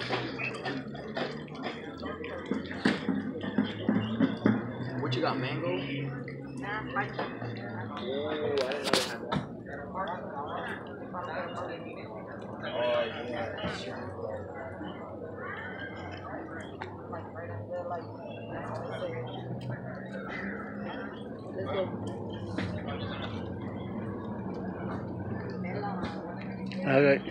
What you got, mango? Ooh, I didn't know they had that. Oh, yeah. Okay.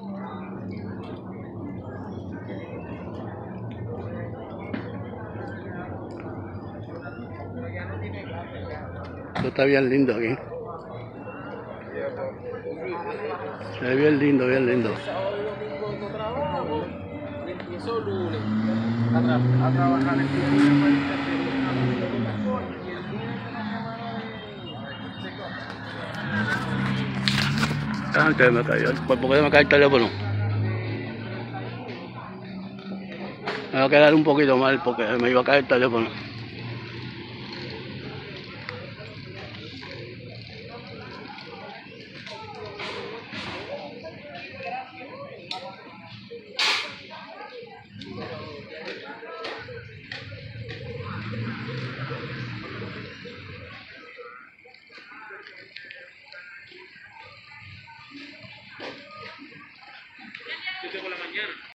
Esto está bien lindo aquí. Se ve bien lindo, bien lindo. Sábado y domingo no trabajo y empiezo lunes a trabajar el día lunes y el día de la semana Antes me cayó. ¿Por qué me cae el teléfono? Me va a quedar un poquito mal porque me iba a caer el teléfono.